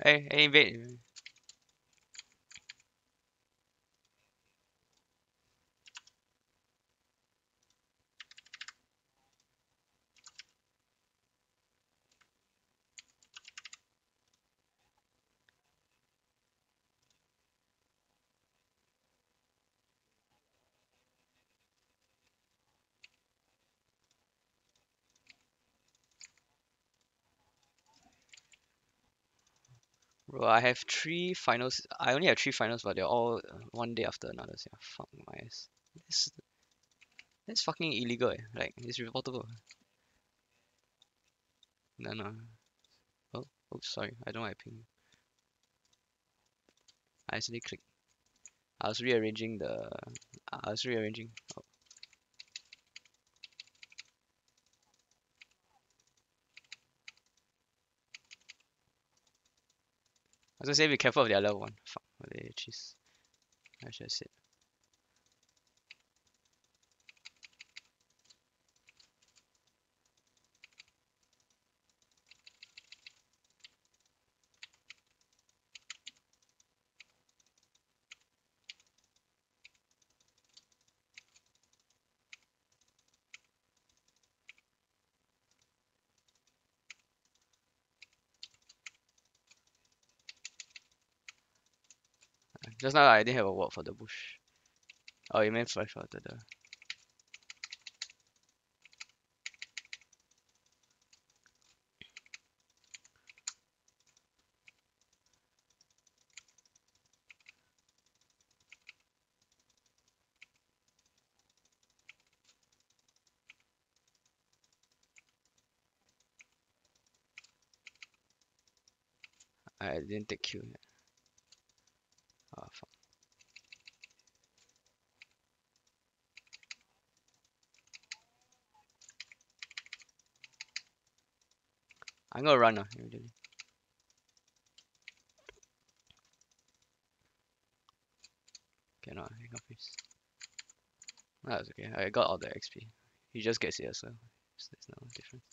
Hey, invade. Bro, I have three finals. I only have three finals, but they're all one day after another. So, yeah, fuck my ass. This, that's fucking illegal. Like, it's reportable. No, no. Oh, oops, sorry. I don't know I ping. I accidentally clicked. I was rearranging the. I was rearranging. Oh. I was gonna say be careful of the other one. Fuck. What they cheese. I should have said. Just now I didn't have a word for the bush. Oh, you meant flash water. I didn't take Q yet. Oh, fuck. I'm gonna run now. Immediately. Cannot. Hang up please. That's okay. I got all the XP. He just gets here, so there's no difference.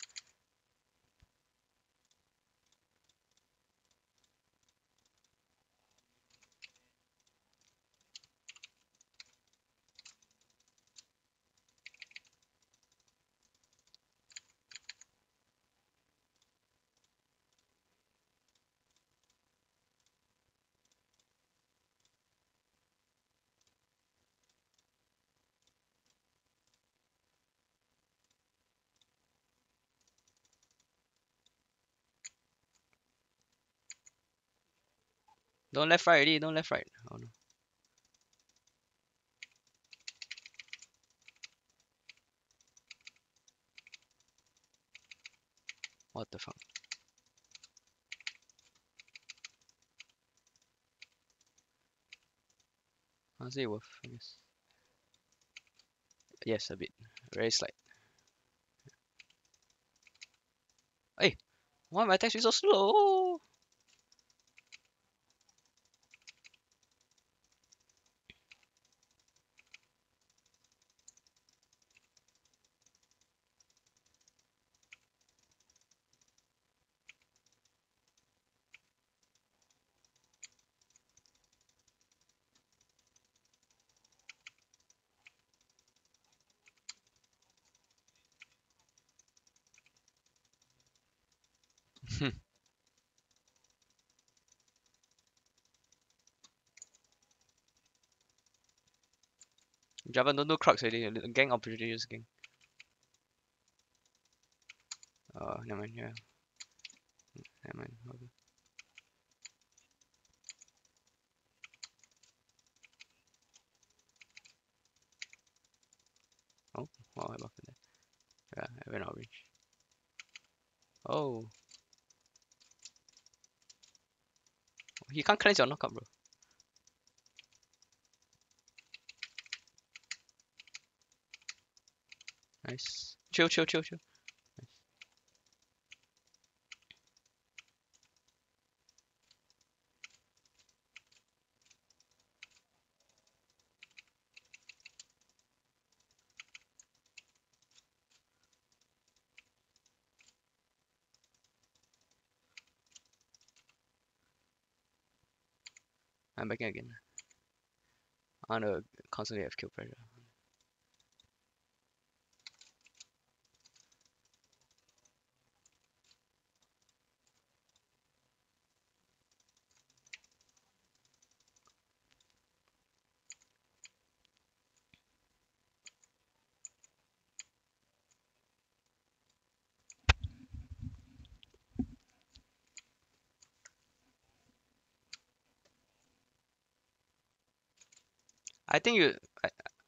Don't left right already. Don't left right. Oh no. What the fuck? How's it worth? I guess. Yes, a bit. Very slight. Hey, why my attack speed so slow? Java don't do Crocs already. Gang opportunity use gang. Never mind. Yeah, never mind. Okay. Oh, wow, I buffed that. Yeah, I went out reach. Oh, he can't cleanse your knockup, bro. Nice. Chill, chill, chill, chill. I'm backing again. I wanna constantly have kill pressure. I think you I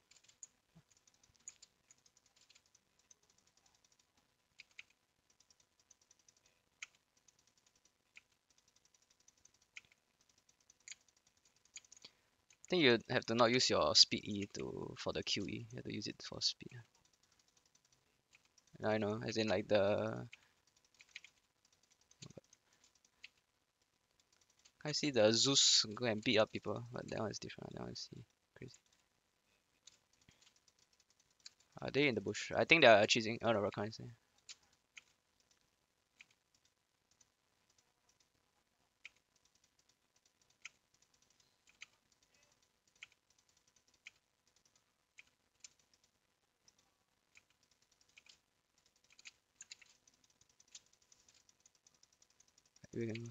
think you have to not use your speed E to for the QE. You have to use it for speed. I know, as in like the I see the Zeus go and beat up people, but that one is different. That one is crazy. Are they in the bush? I think they are chasing. Oh no, Rakan is there. We can-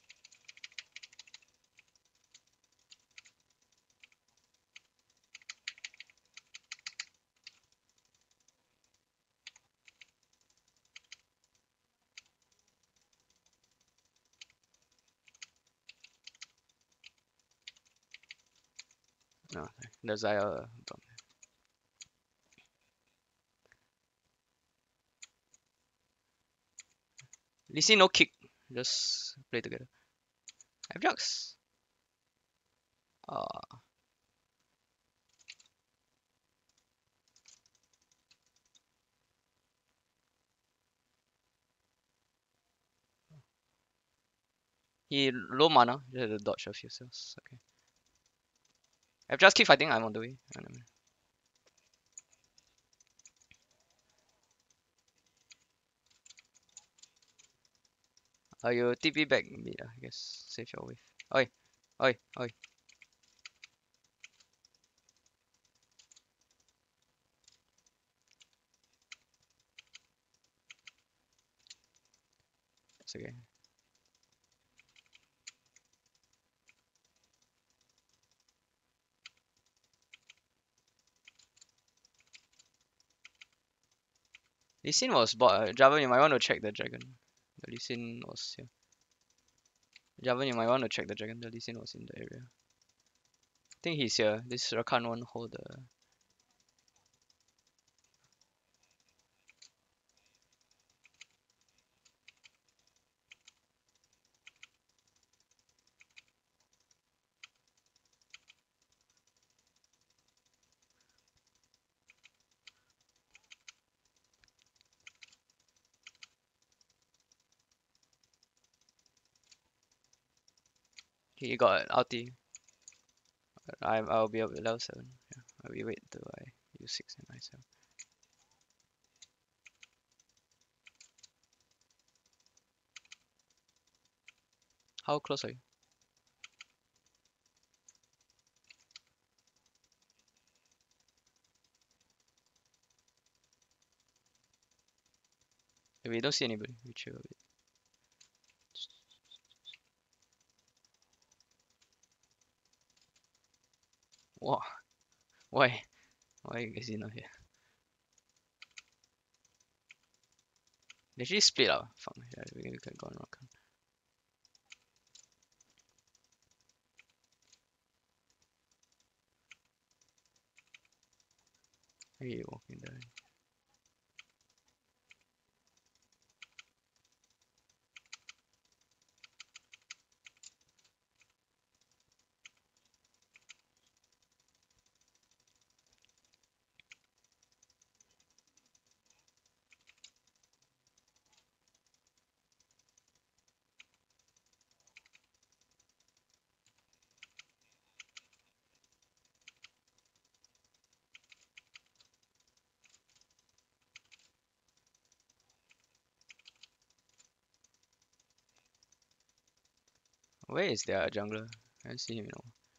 No, there's Zaya. Lee Sin no kick. Just play together. Ajax. Uh, he low mana. Just have to dodge a few cells. Okay. Ajax keep fighting. I'm on the way. You TP back mid, I guess. Save your wave. Oi, oi, oi. It's okay. Lee Sin was bought. Javan, you might want to check the dragon. The Lee Sin was here. Javan, you might want to check the dragon. The Lee Sin was in the area. I think he's here. This Rakan won't hold the. He got ulti. I'll be up at level 7. Yeah. I'll be wait till I use 6 and I 7. How close are you? If we don't see anybody, we chill a bit. Wow. Why? Why is he not here? They actually split up. Fuck. Yeah, we can go on Rakan. Hey, walking there. Where is their jungler? I don't see him, you know.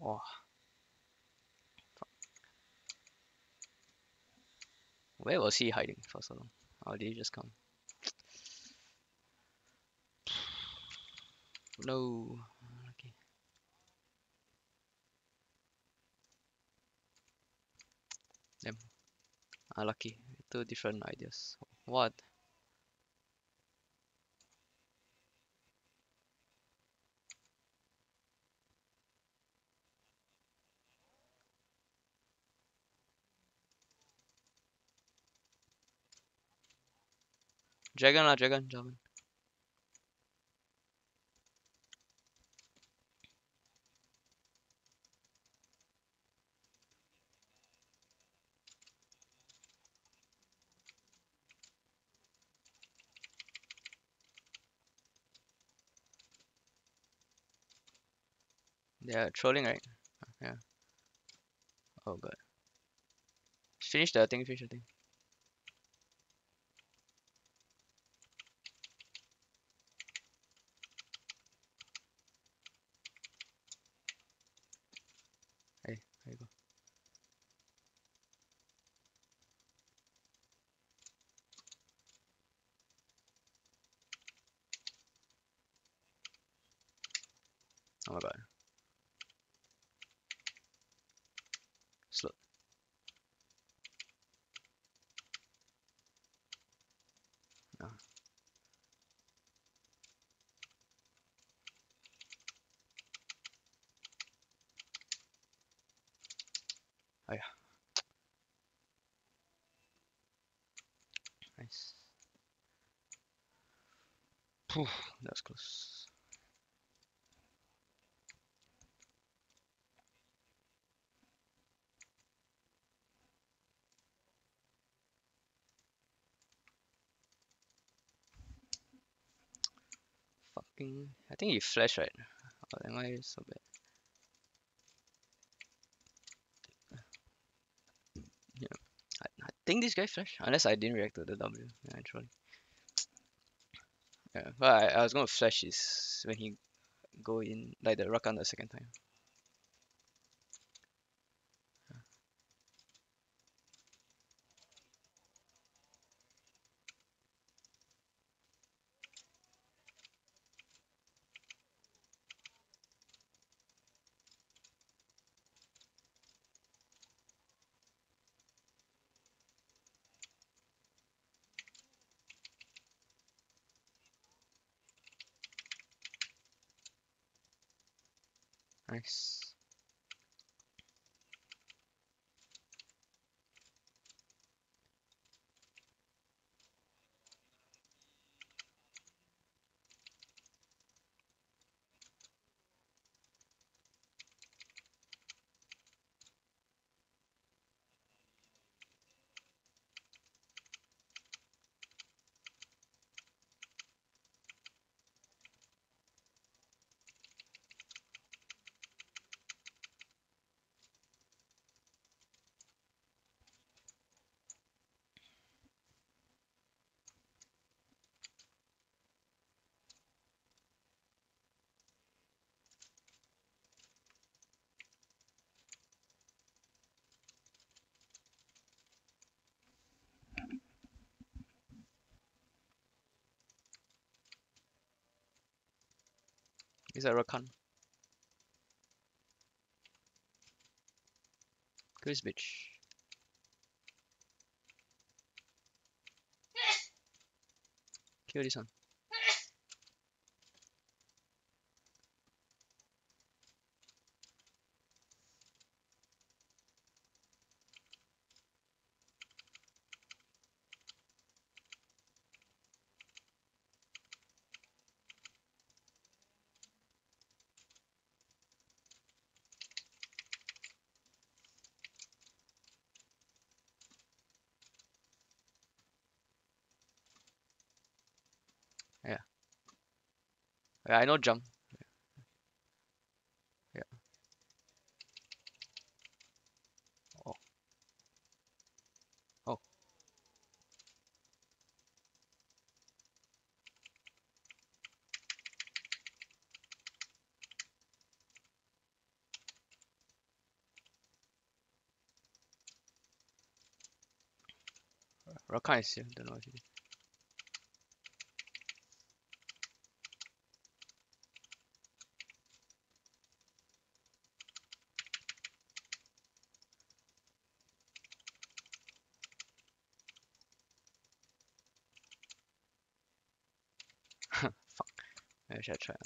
Oh, where was he hiding for so long? Or did he just come? No. Okay. Damn. Unlucky. Two different ideas. What? Dragon lah, dragon, dragon. They're trolling, right? Yeah. Oh god. Finish the thing, finish the thing. Hey, there you go. Oh my god. Slow. No. Oh yeah. Nice. Phew, that was close. Fucking. I think he flashed, right? Oh, am I so bad? Yeah. I think this guy flashed. Unless I didn't react to the W. Yeah, actually. Yeah. But I was gonna flash is when he go in like the Rakan the second time. Nice. Is that Rakan? Kill this bitch. Kill this one. Yeah. Yeah, I know jump. Yeah. Oh. Oh. Rakan is here. Don't know what he did. Fuck. Maybe I should try.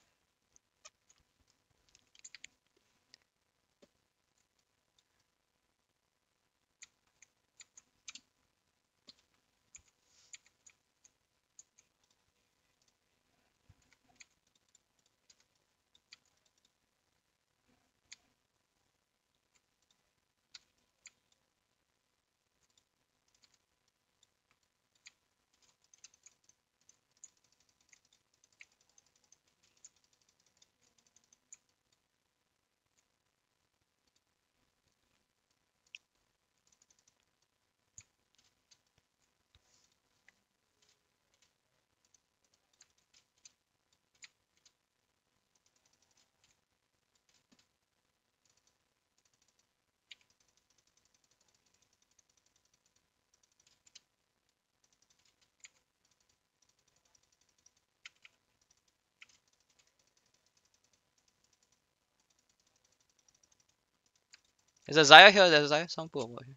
There's a Zaya here. There's a Zaya. Someone put a wall here.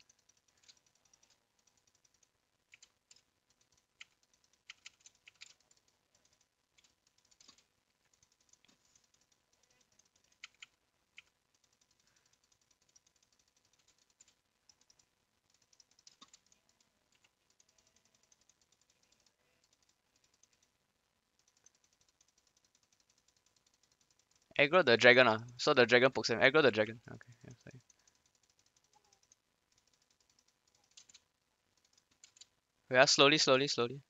Aggro the dragon. So the dragon pokes him. Aggro the dragon. Okay. Yeah, sorry. Yeah, slowly, slowly, slowly.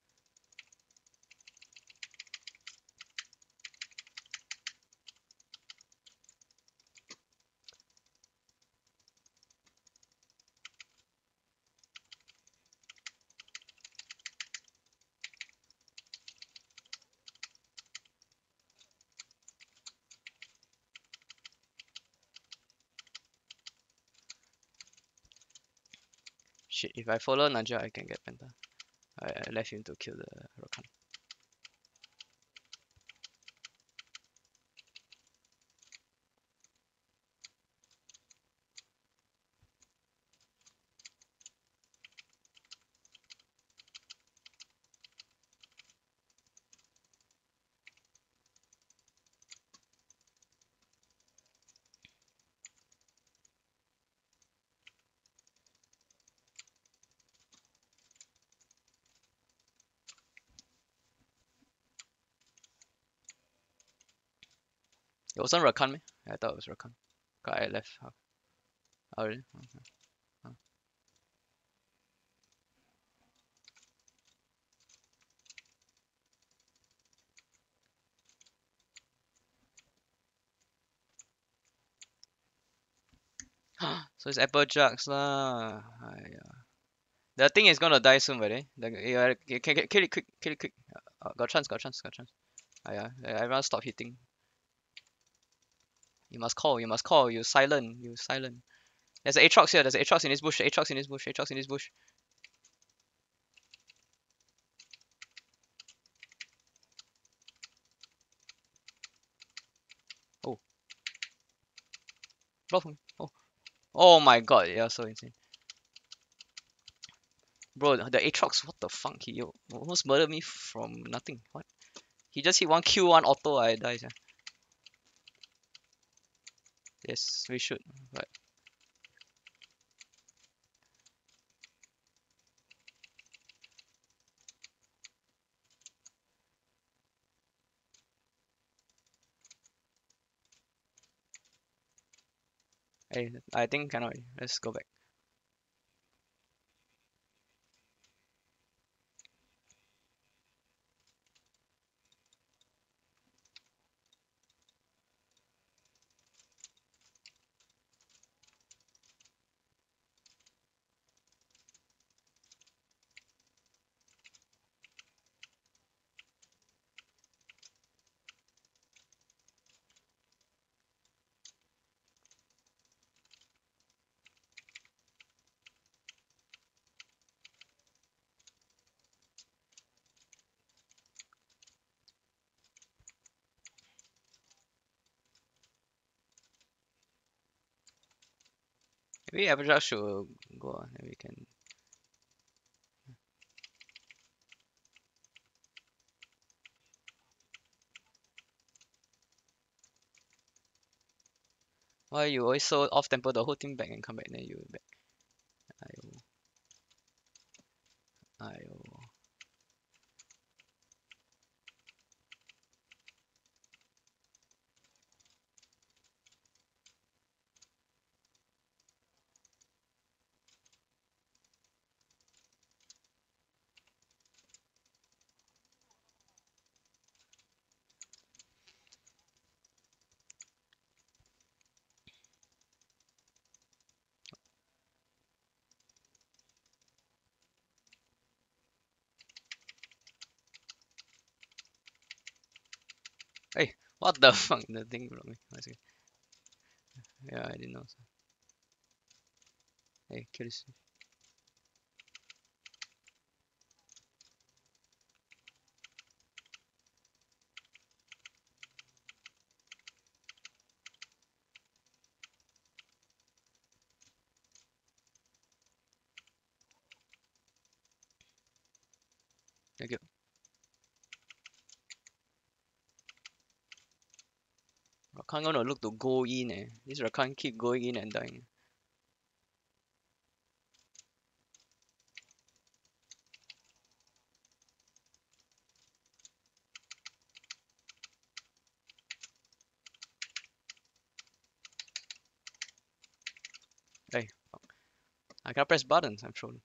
Shit, if I follow Naja, I can get Penta. I left him to kill the Rakan. It wasn't Rakan, me? I thought it was Rakan. God, I left. Oh, really? Okay. So it's Applejack's lah. The thing is gonna die soon, buddy. You can kill it quick, kill it quick. Got chance, got chance, got chance. Yeah, everyone stop hitting. You must call, you must call. You silent, you silent. There's an Aatrox here. There's an Aatrox in this bush. Aatrox in this bush. Aatrox in this bush. Oh, block me. Oh, oh my god. Yeah, so insane. Bro, the Aatrox, what the fuck? He almost murdered me from nothing. What? He just hit one Q, one auto, I die. Yeah. Yes, we should. But hey, I think cannot. Let's go back. Maybe Applejack should go on, then we can. Why you always so off tempo the whole team back and come back then you back? Ayo. Ayo. Hey, what the fuck? The thing blocked me. One second. Yeah, I didn't know. Hey, kill this. Thank you. Rakan gonna look to go in eh. This Rakan keep going in and dying. Hey, I cannot press buttons, I'm trolling.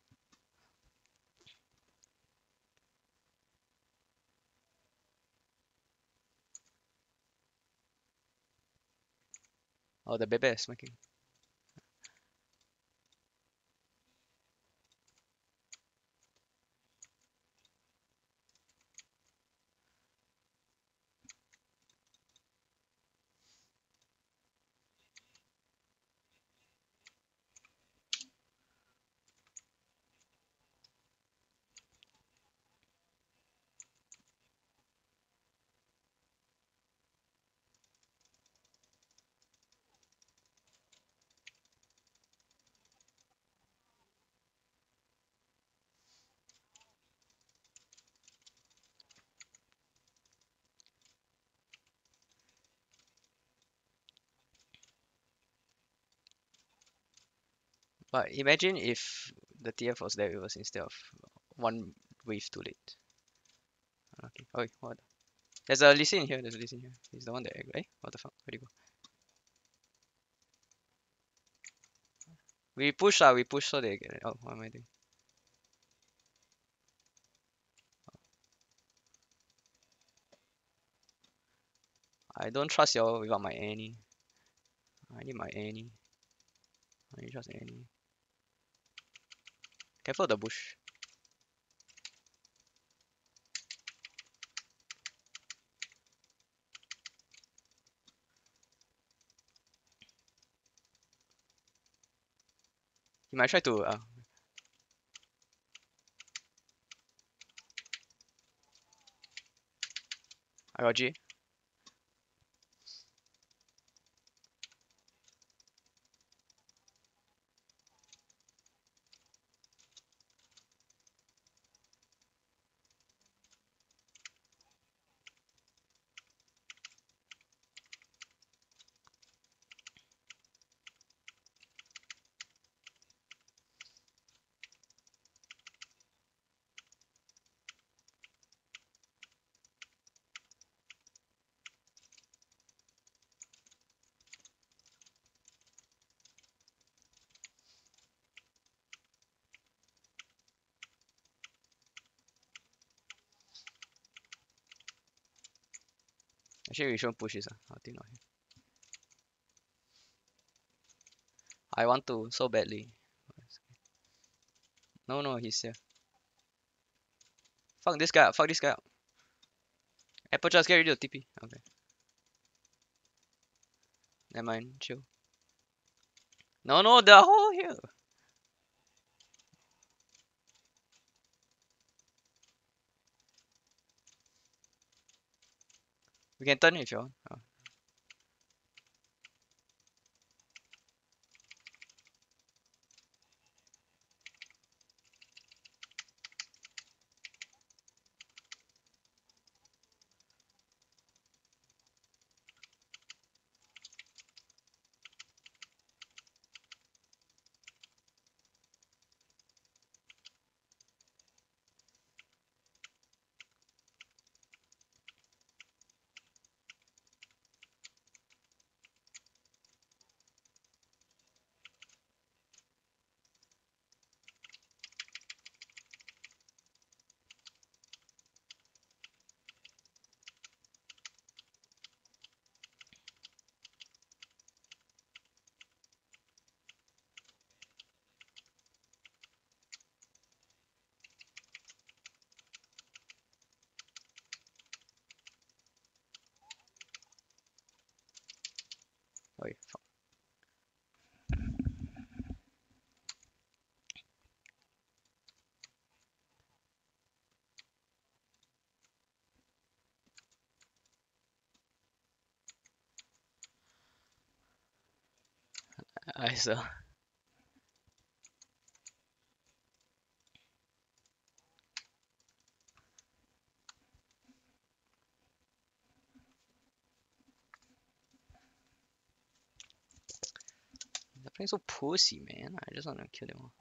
Oh, the baby is smacking. But imagine if the TF was there with us instead of one wave too late. Okay. Oh, what? There's a Lee Sin here. There's a Lee Sin here. He's the one that. Eh? What the fuck? Where'd he go? We push we push so they get it. Oh, what am I doing? I don't trust y'all without my Annie. I need my Annie. I need trust Annie. Careful of the bush. He might try to. I got G. Actually, we shouldn't push this. I think not. I want to so badly. No, no, he's here. Fuck this guy up. Fuck this guy up. Apple just get rid of TP. Okay. Never mind. Chill. No, no, the hole here. We can turn it if you want. Oh. Wait, fuck. I saw. They're playing so pussy, man. I just want to kill them all.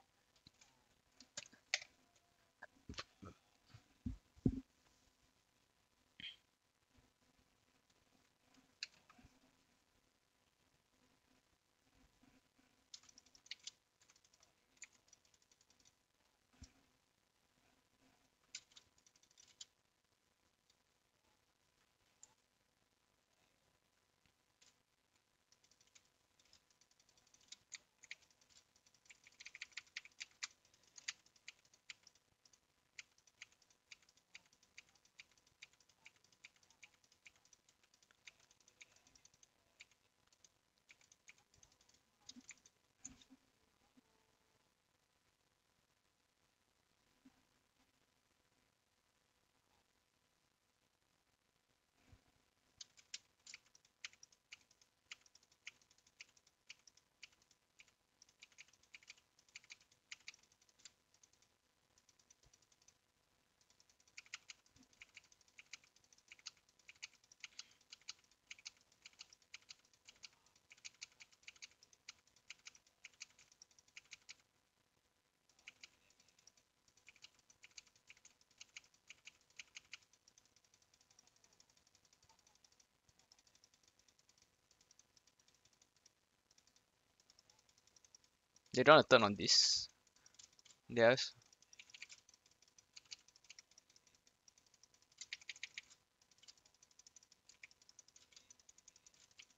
They don't want to turn on this. Yes.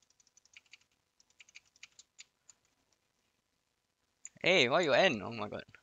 Hey, why you end? Oh my god.